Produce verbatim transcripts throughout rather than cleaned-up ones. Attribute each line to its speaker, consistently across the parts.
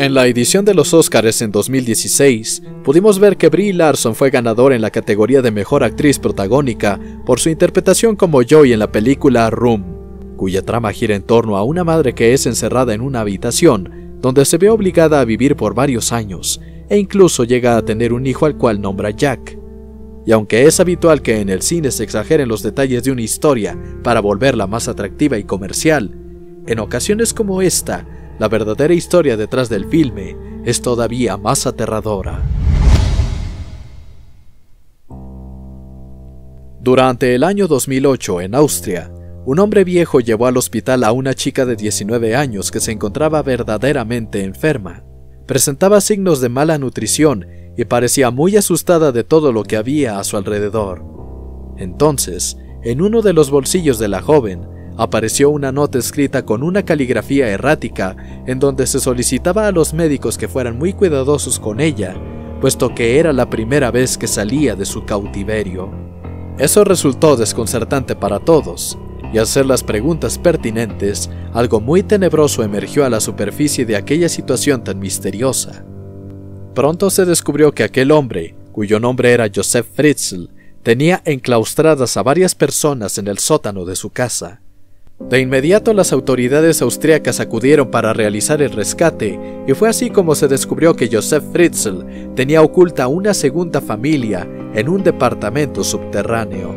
Speaker 1: En la edición de los Óscars en dos mil dieciséis, pudimos ver que Brie Larson fue ganadora en la categoría de Mejor Actriz Protagónica por su interpretación como Joy en la película Room, cuya trama gira en torno a una madre que es encerrada en una habitación donde se ve obligada a vivir por varios años e incluso llega a tener un hijo al cual nombra Jack. Y aunque es habitual que en el cine se exageren los detalles de una historia para volverla más atractiva y comercial, en ocasiones como esta, la verdadera historia detrás del filme es todavía más aterradora. Durante el año dos mil ocho, en Austria, un hombre viejo llevó al hospital a una chica de diecinueve años que se encontraba verdaderamente enferma. Presentaba signos de mala nutrición y parecía muy asustada de todo lo que había a su alrededor. Entonces, en uno de los bolsillos de la joven, apareció una nota escrita con una caligrafía errática en donde se solicitaba a los médicos que fueran muy cuidadosos con ella, puesto que era la primera vez que salía de su cautiverio. Eso resultó desconcertante para todos, y al hacer las preguntas pertinentes, algo muy tenebroso emergió a la superficie de aquella situación tan misteriosa. Pronto se descubrió que aquel hombre, cuyo nombre era Josef Fritzl, tenía enclaustradas a varias personas en el sótano de su casa. De inmediato las autoridades austríacas acudieron para realizar el rescate y fue así como se descubrió que Josef Fritzl tenía oculta una segunda familia en un departamento subterráneo.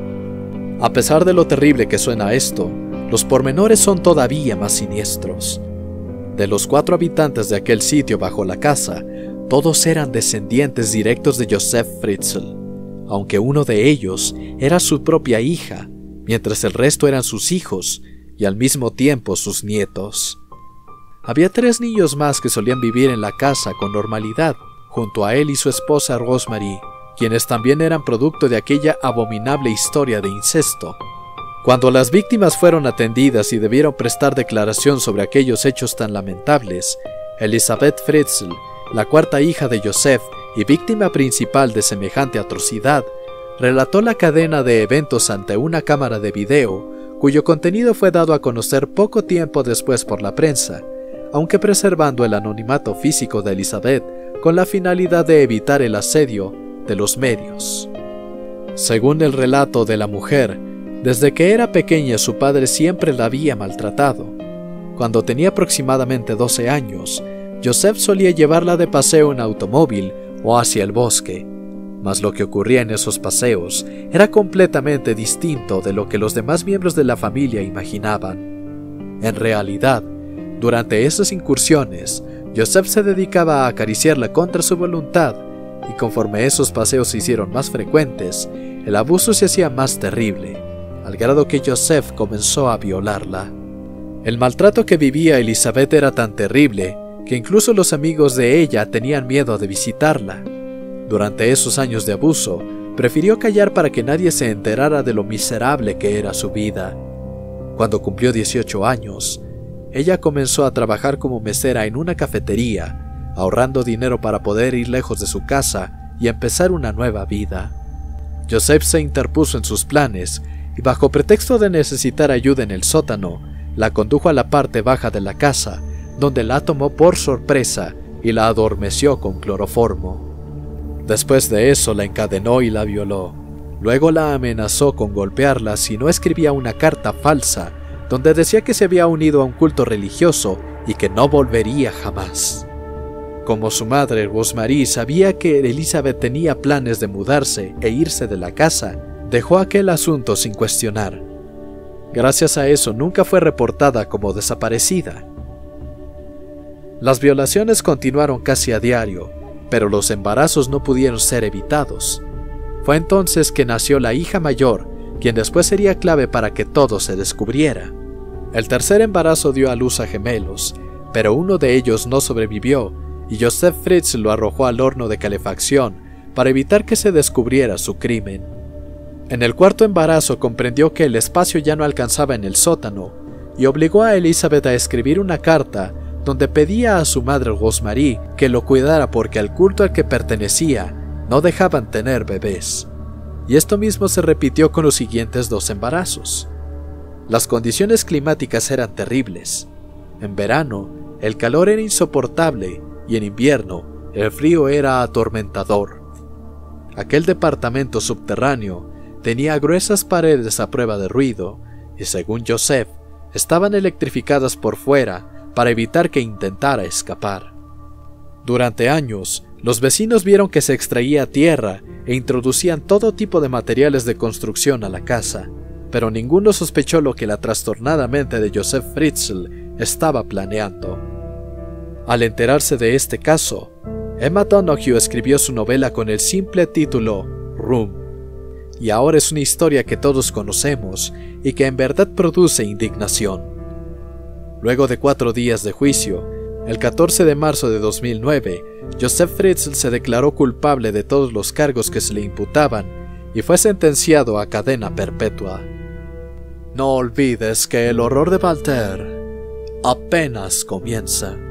Speaker 1: A pesar de lo terrible que suena esto, los pormenores son todavía más siniestros. De los cuatro habitantes de aquel sitio bajo la casa, todos eran descendientes directos de Josef Fritzl, aunque uno de ellos era su propia hija, mientras el resto eran sus hijos y al mismo tiempo sus nietos. Había tres niños más que solían vivir en la casa con normalidad, junto a él y su esposa Rosemary, quienes también eran producto de aquella abominable historia de incesto. Cuando las víctimas fueron atendidas y debieron prestar declaración sobre aquellos hechos tan lamentables, Elisabeth Fritzl, la cuarta hija de Josef y víctima principal de semejante atrocidad, relató la cadena de eventos ante una cámara de video, cuyo contenido fue dado a conocer poco tiempo después por la prensa, aunque preservando el anonimato físico de Elisabeth con la finalidad de evitar el asedio de los medios. Según el relato de la mujer, desde que era pequeña su padre siempre la había maltratado. Cuando tenía aproximadamente doce años, Josef solía llevarla de paseo en automóvil o hacia el bosque, mas lo que ocurría en esos paseos era completamente distinto de lo que los demás miembros de la familia imaginaban. En realidad, durante esas incursiones, Josef se dedicaba a acariciarla contra su voluntad, y conforme esos paseos se hicieron más frecuentes, el abuso se hacía más terrible, al grado que Josef comenzó a violarla. El maltrato que vivía Elisabeth era tan terrible que incluso los amigos de ella tenían miedo de visitarla. Durante esos años de abuso, prefirió callar para que nadie se enterara de lo miserable que era su vida. Cuando cumplió dieciocho años, ella comenzó a trabajar como mesera en una cafetería, ahorrando dinero para poder ir lejos de su casa y empezar una nueva vida. Josef se interpuso en sus planes y bajo pretexto de necesitar ayuda en el sótano, la condujo a la parte baja de la casa, donde la tomó por sorpresa y la adormeció con cloroformo. Después de eso la encadenó y la violó. Luego la amenazó con golpearla si no escribía una carta falsa donde decía que se había unido a un culto religioso y que no volvería jamás. Como su madre, Rosemary, sabía que Elisabeth tenía planes de mudarse e irse de la casa, dejó aquel asunto sin cuestionar. Gracias a eso nunca fue reportada como desaparecida. Las violaciones continuaron casi a diario, pero los embarazos no pudieron ser evitados. Fue entonces que nació la hija mayor, quien después sería clave para que todo se descubriera. El tercer embarazo dio a luz a gemelos, pero uno de ellos no sobrevivió y Josef Fritzl lo arrojó al horno de calefacción para evitar que se descubriera su crimen. En el cuarto embarazo comprendió que el espacio ya no alcanzaba en el sótano y obligó a Elisabeth a escribir una carta donde pedía a su madre Rosemary que lo cuidara porque al culto al que pertenecía no dejaban tener bebés. Y esto mismo se repitió con los siguientes dos embarazos. Las condiciones climáticas eran terribles. En verano, el calor era insoportable y en invierno el frío era atormentador. Aquel departamento subterráneo tenía gruesas paredes a prueba de ruido y, según Joseph, estaban electrificadas por fuera para evitar que intentara escapar. Durante años, los vecinos vieron que se extraía tierra e introducían todo tipo de materiales de construcción a la casa, pero ninguno sospechó lo que la trastornada mente de Joseph Fritzl estaba planeando. Al enterarse de este caso, Emma Donoghue escribió su novela con el simple título Room, y ahora es una historia que todos conocemos y que en verdad produce indignación. Luego de cuatro días de juicio, el catorce de marzo de dos mil nueve, Joseph Fritzl se declaró culpable de todos los cargos que se le imputaban y fue sentenciado a cadena perpetua. No olvides que el horror de Walter apenas comienza.